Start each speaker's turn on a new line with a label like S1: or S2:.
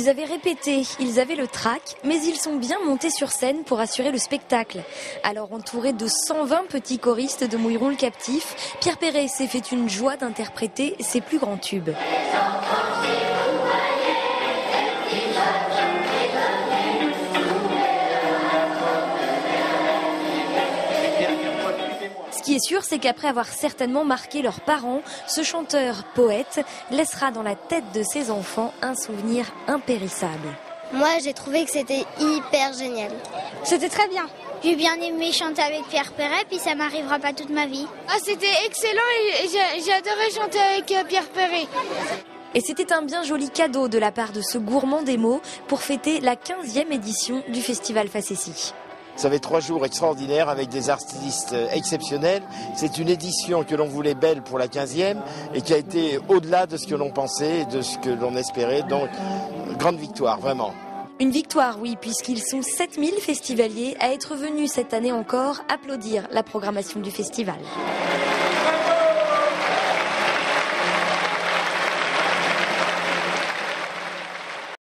S1: Ils avaient répété, ils avaient le trac, mais ils sont bien montés sur scène pour assurer le spectacle. Alors entouré de 120 petits choristes de Mouilleron le Captif, Pierre Perret s'est fait une joie d'interpréter ses plus grands tubes. Ce qui est sûr, c'est qu'après avoir certainement marqué leurs parents, ce chanteur poète laissera dans la tête de ses enfants un souvenir impérissable.
S2: Moi, j'ai trouvé que c'était hyper génial.
S3: C'était très bien.
S4: J'ai bien aimé chanter avec Pierre Perret, puis ça m'arrivera pas toute ma vie.
S3: Ah, c'était excellent et j'ai adoré chanter avec Pierre Perret.
S1: Et c'était un bien joli cadeau de la part de ce gourmand des mots pour fêter la 15e édition du Festival Facéties.
S5: Ça fait 3 jours extraordinaires avec des artistes exceptionnels. C'est une édition que l'on voulait belle pour la 15e et qui a été au-delà de ce que l'on pensait et de ce que l'on espérait. Donc, grande victoire, vraiment.
S1: Une victoire, oui, puisqu'ils sont 7000 festivaliers à être venus cette année encore applaudir la programmation du festival.